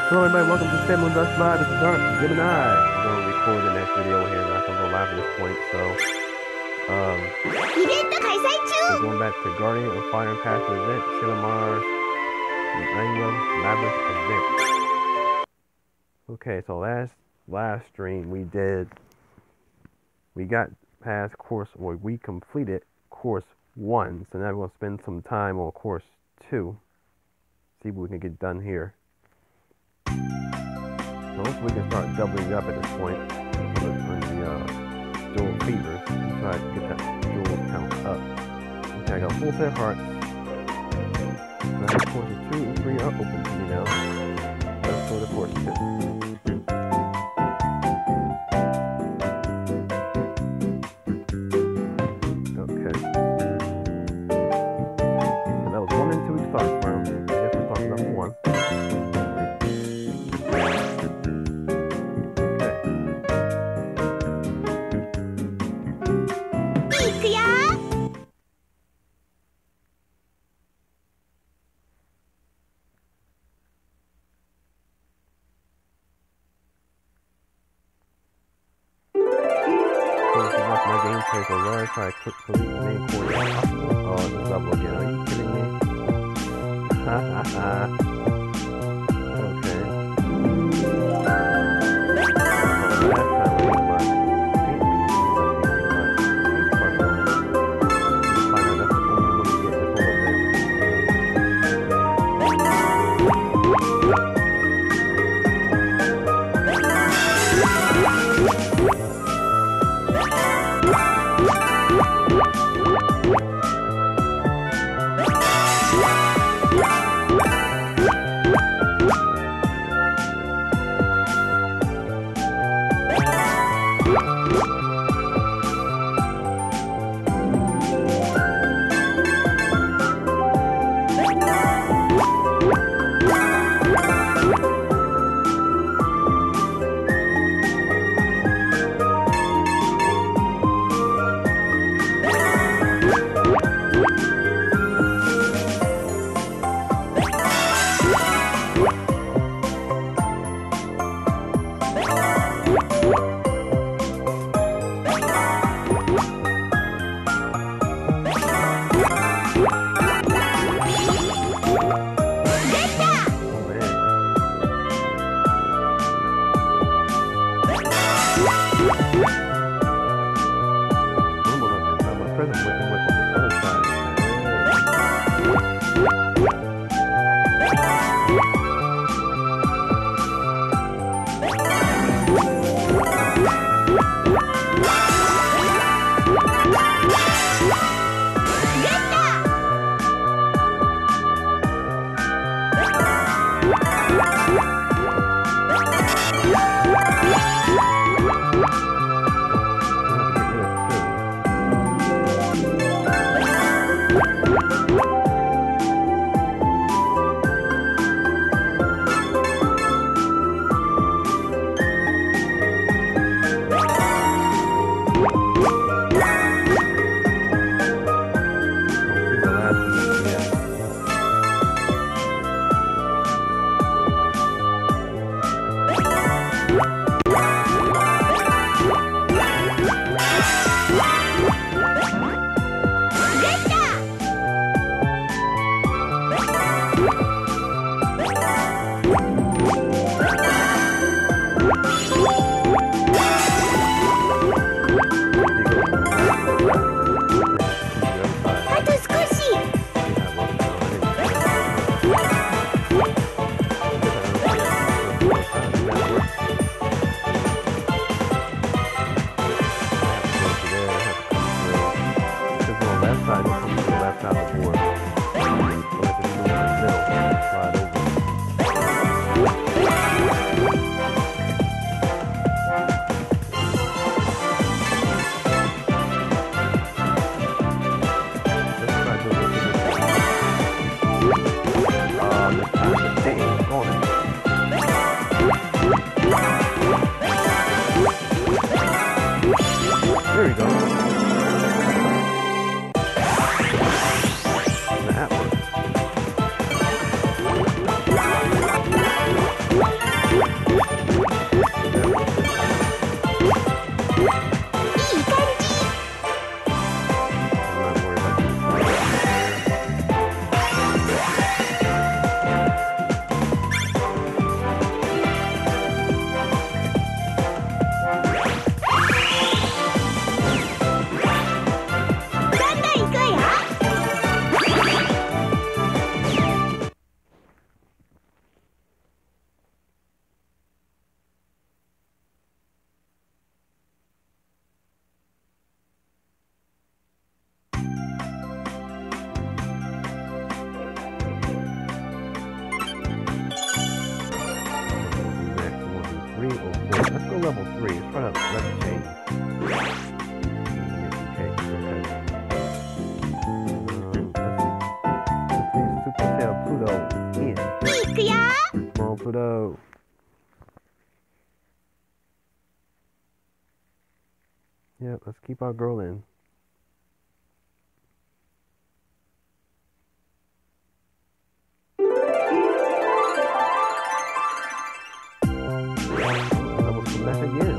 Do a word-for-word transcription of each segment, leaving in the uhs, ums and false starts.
Hello everybody, welcome to Sailor Moon Dust Live. This is Art Gemini. I'm going to record the next video here. We're not going to go live at this point, so um, we're going back to Guardian of Fire and Passion event, Sailor Mars Millennium Labyrinth event. Okay, so last last stream we did, we got past course, or we completed course one, so now we're going to spend some time on course two. See what we can get done here. So hopefully we can start doubling up at this point on the uh, dual fevers and try to get that dual count up. Okay, I got a full set of hearts. So I have courses two and three are open to me now. Let's go to course two. Okay. So that was one and two we started from. I guess we're starting number one. Take a large try to click police main quarter. Oh, it's a double again. Are you kidding me? Ha ha ha. Okay. Oh, last time I used my paint piece. I used my paint brush on it. Find out that's the only way to get this whole There we go. That works. level three. Let's try to levitate. Okay, okay. Um, let's Super Tail Pluto in. Come on, Pluto. Yep, let's keep our girl in. Double select again.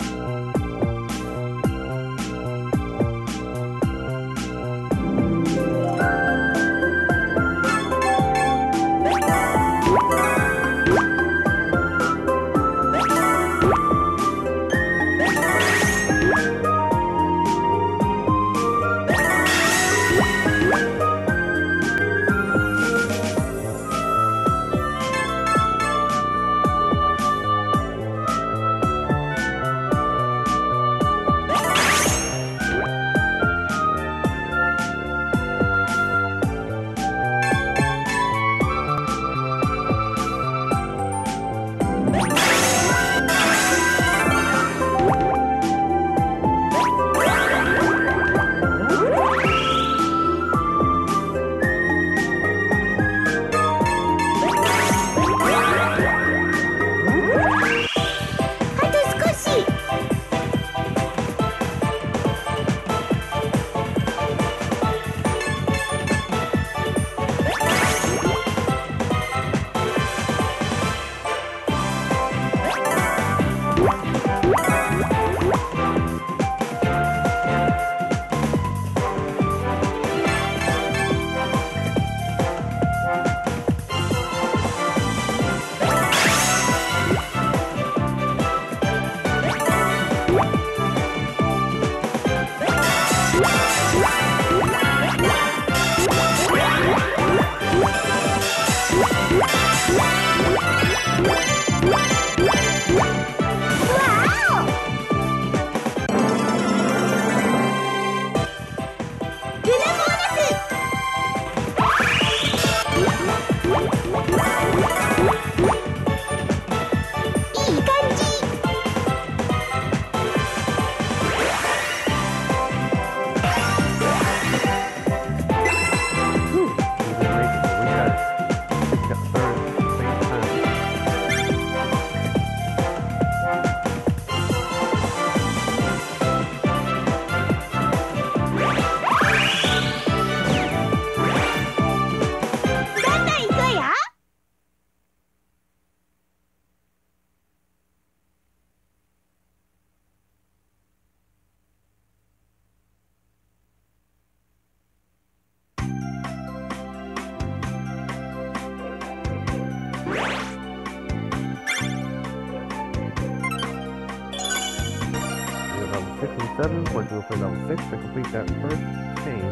Seven, which we'll play level six to complete that first chain.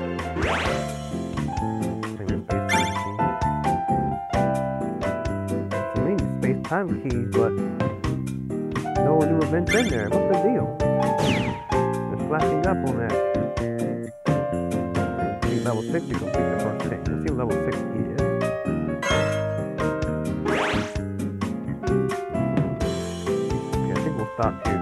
To me, space time key, but no new events in there. What's the deal? It's flashing up on that. Complete level six to complete the first chain. Let's see what level six key is. Okay, I think we'll stop here.